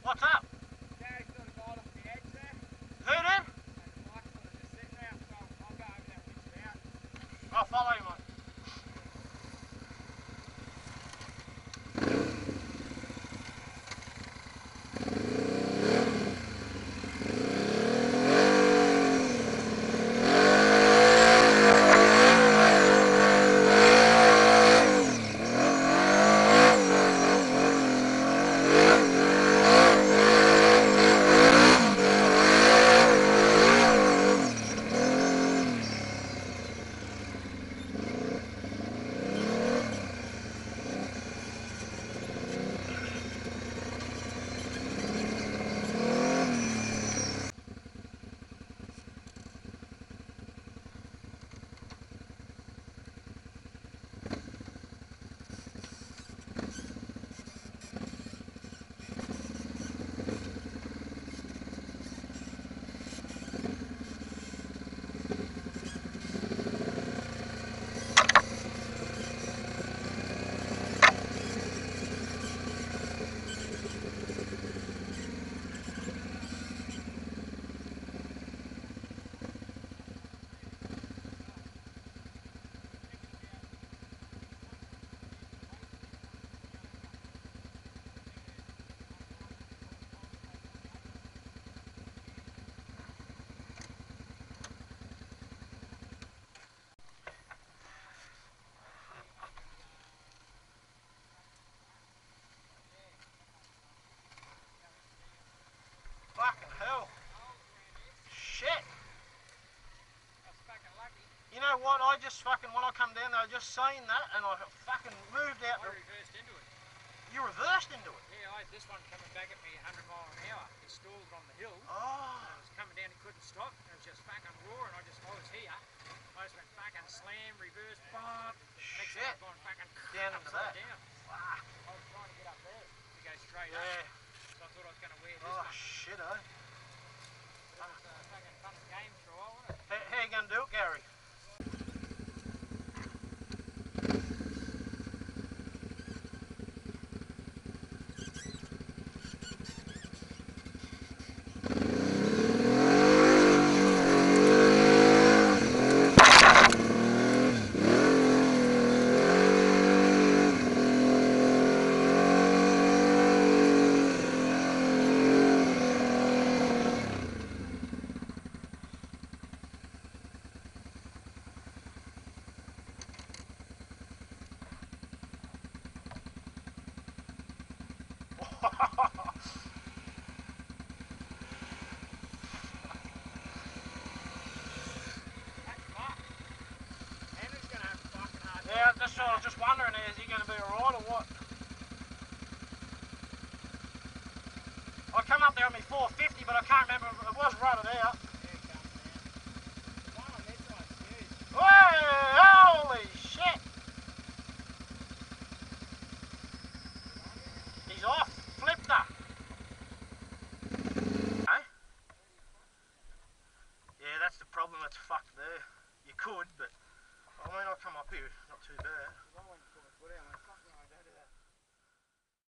What's up? Gary's sort of died off the edge there. Who did? And Mike's sort of just sitting there, so I'll go over there and pitch it out. I'll follow you, mate. Fucking hell. Shit. That's fucking lucky. You know what? I just fucking, when I come down there, I just seen that and I fucking moved out. I reversed into it. You reversed into it? Yeah, I had this one coming back at me 100 mile an hour. He stalled on the hill. Oh. And it was coming down, he couldn't stop. It was just fucking roaring. I was here. I just went fucking slam, reverse, bump. Next thing Shit. I've gone fucking Down into that. down. Fuck. I was trying to get up there to go straight Yeah. up. So I thought I was going to wear this Oh, one. shit, eh? But it was a fucking fun game for a while, wasn't it? How you going to do it, Gary? Henry's going to have a fucking hard time. Yeah, that's what I was just wondering, is he going to be alright or what? I come up there on my 450, but I can't remember, it was rutted out. Here he comes, man. The one on this side's huge. Whoa, holy shit! He's off, flipped her. Eh? Yeah, that's the problem, it's fucked there. You could, but I mean, I'll come up here, not too bad. I went to put my foot out and I went, fuck